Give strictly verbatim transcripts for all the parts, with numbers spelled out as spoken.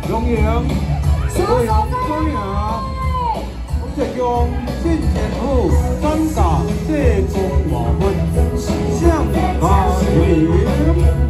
恭迎，欢迎欢迎！我这将进前府三大地公华分向大迎。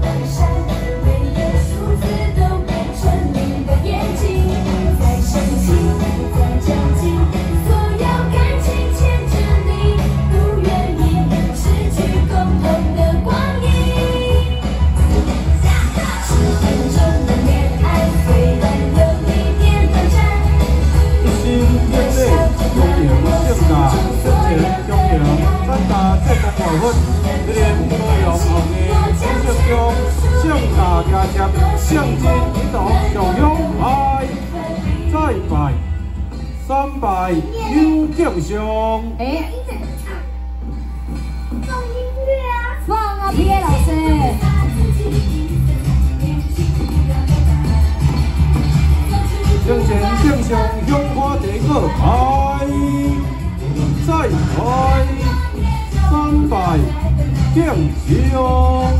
向前一道上香拜，再拜，三拜又敬上。 哎，放音乐啊！放啊，P A 老师。 向前敬上香花第个拜，再拜，三拜敬上。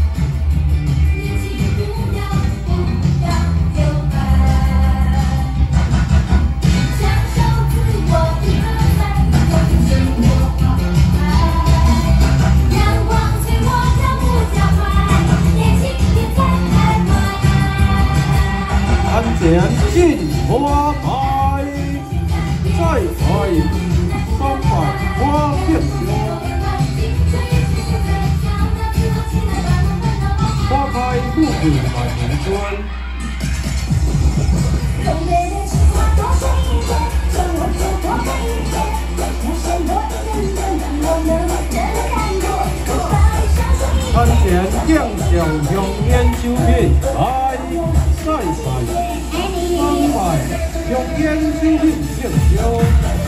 前进花开，再拜三拜花见香，花开富贵满园春。餐前敬上香烟酒品，来再拜。 三拜，用烟酒品敬酒。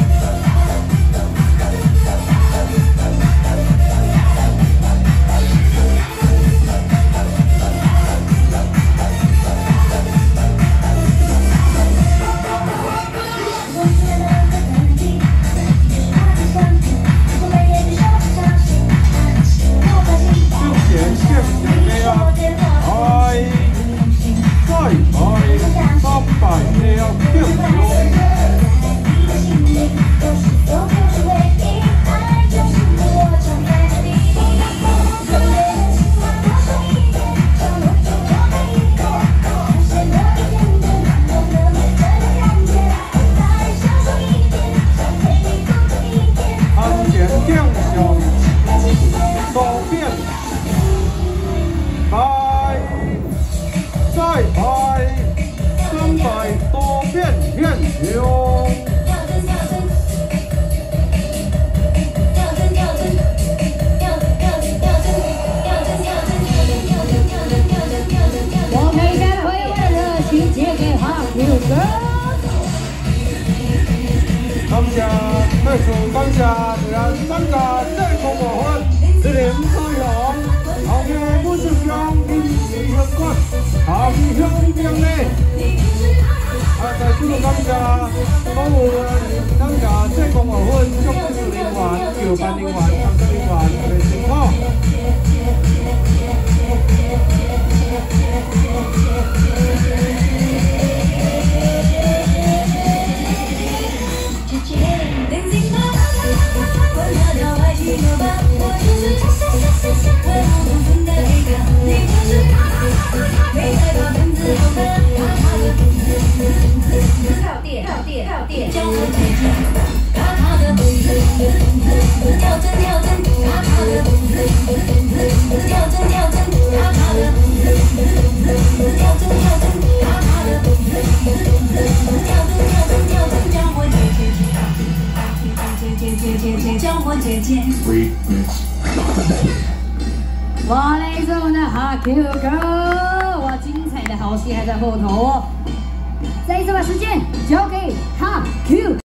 感谢，再次感谢自然参加这个活动，一年多样，后面不是讲饮食相关，下面香槟呢。啊，在此感谢所有参加这个活动祝福人员、筹办人员、工作人员的辛苦。 哇嘞，这我们的哈 Q 哥，哇，精彩的好戏还在后头哦！再一次把时间交给哈 Q。